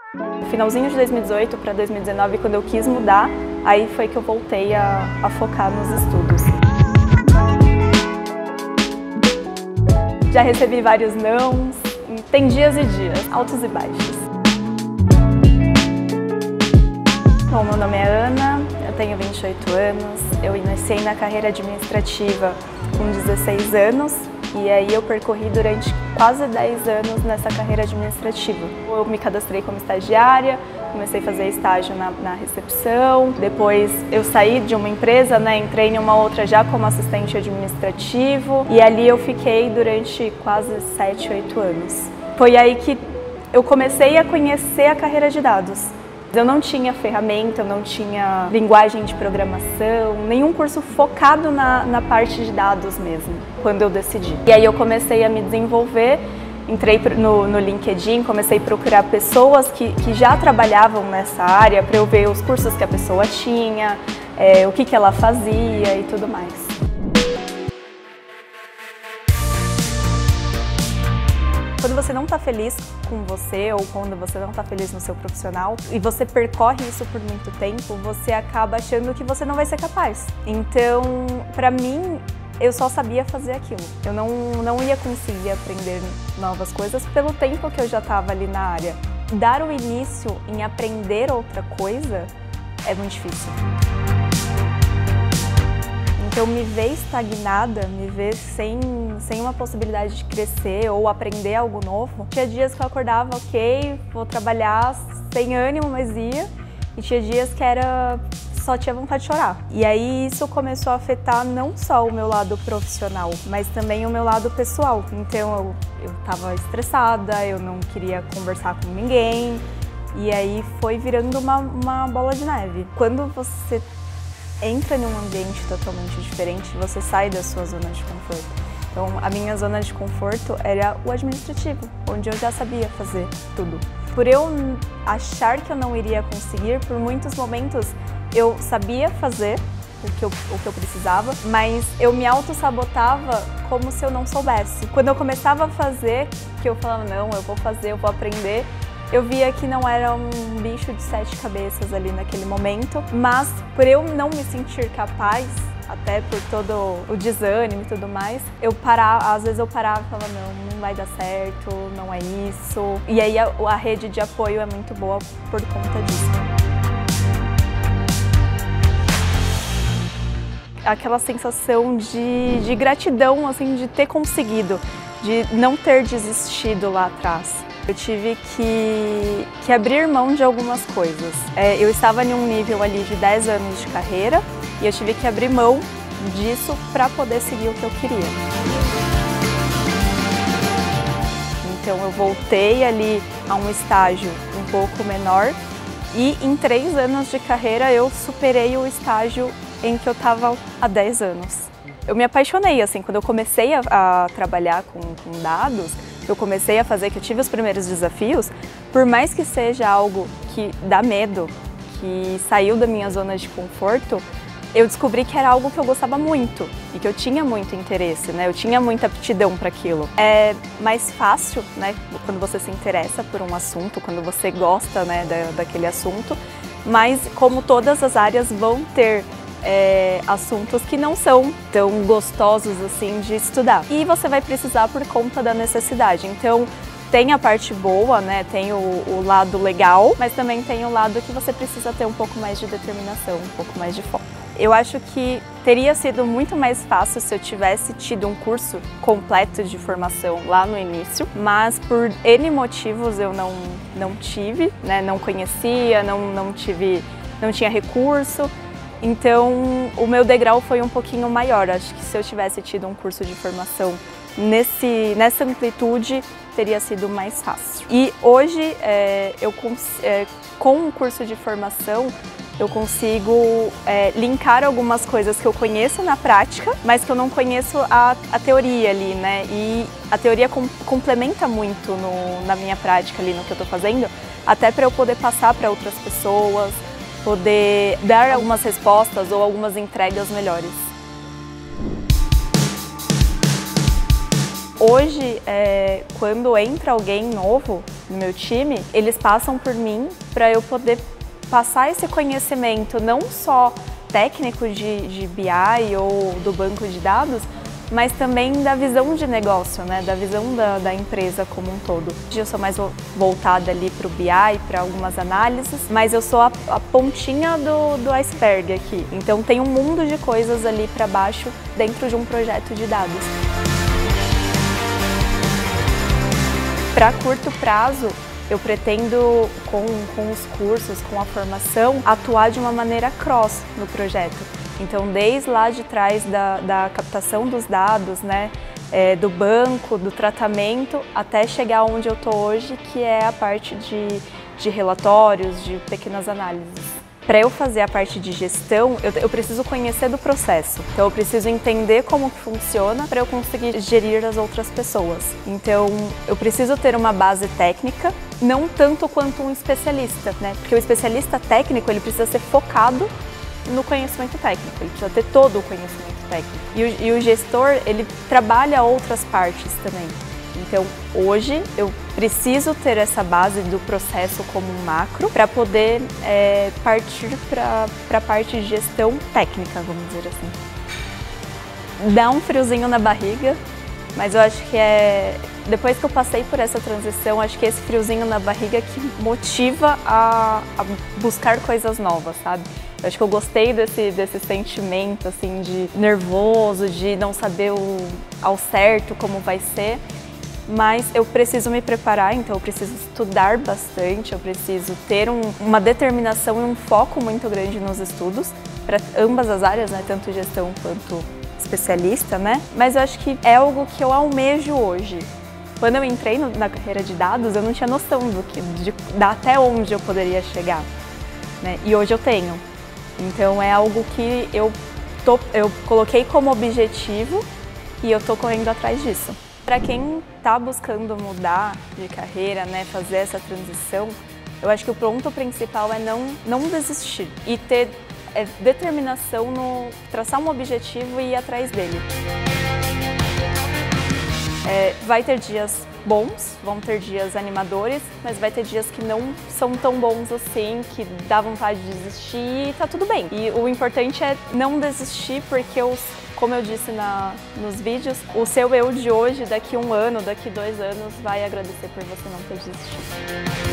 No finalzinho de 2018 para 2019, quando eu quis mudar, aí foi que eu voltei a focar nos estudos. Já recebi vários nãos, tem dias e dias, altos e baixos. Bom, meu nome é Ana, eu tenho 28 anos, eu iniciei na carreira administrativa com 16 anos e aí eu percorri durante quase 10 anos nessa carreira administrativa. Eu me cadastrei como estagiária, comecei a fazer estágio na recepção, depois eu saí de uma empresa, entrei em uma outra já como assistente administrativo e ali eu fiquei durante quase 7, 8 anos. Foi aí que eu comecei a conhecer a carreira de dados. Eu não tinha ferramenta, eu não tinha linguagem de programação, nenhum curso focado na parte de dados mesmo, quando eu decidi. E aí eu comecei a me desenvolver, entrei no LinkedIn, comecei a procurar pessoas que já trabalhavam nessa área para eu ver os cursos que a pessoa tinha, o que ela fazia e tudo mais. Quando você não está feliz com você ou quando você não está feliz no seu profissional e você percorre isso por muito tempo, você acaba achando que você não vai ser capaz. Então, para mim, eu só sabia fazer aquilo. Eu não ia conseguir aprender novas coisas pelo tempo que eu já estava ali na área. Dar o início em aprender outra coisa é muito difícil. Então, me ver estagnada, me ver sem uma possibilidade de crescer ou aprender algo novo. Tinha dias que eu acordava, ok, vou trabalhar sem ânimo, mas ia. E tinha dias que só tinha vontade de chorar. E aí isso começou a afetar não só o meu lado profissional, mas também o meu lado pessoal. Então eu estava estressada, eu não queria conversar com ninguém. E aí foi virando uma bola de neve. Quando você entra num ambiente totalmente diferente, você sai da sua zona de conforto. Então, a minha zona de conforto era o administrativo, onde eu já sabia fazer tudo. Por eu achar que eu não iria conseguir, por muitos momentos eu sabia fazer o que eu precisava, mas eu me auto-sabotava como se eu não soubesse. Quando eu começava a fazer, que eu falava, não, eu vou fazer, eu vou aprender, eu via que não era um bicho de 7 cabeças ali naquele momento, mas por eu não me sentir capaz, até por todo o desânimo e tudo mais, às vezes eu parava e falava, não vai dar certo, não é isso. E aí a rede de apoio é muito boa por conta disso. Aquela sensação de gratidão, assim, de ter conseguido, de não ter desistido lá atrás. Eu tive que abrir mão de algumas coisas. Eu estava em um nível ali de 10 anos de carreira e eu tive que abrir mão disso para poder seguir o que eu queria. Então eu voltei ali a um estágio um pouco menor e em 3 anos de carreira eu superei o estágio em que eu estava há 10 anos. Eu me apaixonei, assim, quando eu comecei a trabalhar com dados, eu comecei a fazer, que eu tive os primeiros desafios, por mais que seja algo que dá medo, que saiu da minha zona de conforto, eu descobri que era algo que eu gostava muito e que eu tinha muito interesse, eu tinha muita aptidão para aquilo. É mais fácil, quando você se interessa por um assunto, quando você gosta, daquele assunto, mas como todas as áreas vão ter assuntos que não são tão gostosos assim de estudar. E você vai precisar por conta da necessidade. Então, tem a parte boa, tem o lado legal, mas também tem o lado que você precisa ter um pouco mais de determinação, um pouco mais de foco. Eu acho que teria sido muito mais fácil se eu tivesse tido um curso completo de formação lá no início, mas por N motivos eu não tive, não conhecia, não tinha recurso. Então, o meu degrau foi um pouquinho maior. Acho que se eu tivesse tido um curso de formação nessa amplitude, teria sido mais fácil. E hoje, com um curso de formação, eu consigo linkar algumas coisas que eu conheço na prática, mas que eu não conheço a teoria ali, E a teoria complementa muito na minha prática ali, no que eu estou fazendo, até para eu poder passar para outras pessoas, poder dar algumas respostas ou algumas entregas melhores. Hoje, quando entra alguém novo no meu time, eles passam por mim para eu poder passar esse conhecimento não só técnico de BI ou do banco de dados, mas também da visão de negócio, né? Da visão da empresa como um todo. Hoje eu sou mais voltada ali para o BI, para algumas análises, mas eu sou a pontinha do iceberg aqui. Então tem um mundo de coisas ali para baixo dentro de um projeto de dados. Para curto prazo, eu pretendo, com os cursos, com a formação, atuar de uma maneira cross no projeto. Então, desde lá de trás da captação dos dados, né, do banco, do tratamento, até chegar onde eu estou hoje, que é a parte de relatórios, de pequenas análises. Para eu fazer a parte de gestão, eu preciso conhecer do processo. Então eu preciso entender como que funciona para eu conseguir gerir as outras pessoas. Então eu preciso ter uma base técnica, não tanto quanto um especialista, né? Porque o especialista técnico, ele precisa ser focado no conhecimento técnico, ele precisa ter todo o conhecimento técnico. E o gestor, ele trabalha outras partes também. Então, hoje, eu preciso ter essa base do processo como um macro para poder partir para a parte de gestão técnica, vamos dizer assim. Dá um friozinho na barriga, mas eu acho que depois que eu passei por essa transição, acho que esse friozinho na barriga que motiva a buscar coisas novas, sabe? Eu acho que eu gostei desse sentimento, assim, de nervoso, de não saber ao certo como vai ser. Mas eu preciso me preparar, então eu preciso estudar bastante, eu preciso ter uma determinação e um foco muito grande nos estudos, para ambas as áreas, né, tanto gestão quanto especialista, né? Mas eu acho que é algo que eu almejo hoje. Quando eu entrei na carreira de dados, eu não tinha noção até onde eu poderia chegar, né? E hoje eu tenho. Então é algo que eu coloquei como objetivo e eu tô correndo atrás disso. Para quem está buscando mudar de carreira, né, fazer essa transição, eu acho que o ponto principal é não desistir e ter determinação no traçar um objetivo e ir atrás dele. Vai ter dias bons, vão ter dias animadores, mas vai ter dias que não são tão bons assim, que dá vontade de desistir e tá tudo bem. E o importante é não desistir, porque como eu disse nos vídeos, o seu eu de hoje, daqui 1 ano, daqui 2 anos, vai agradecer por você não ter desistido.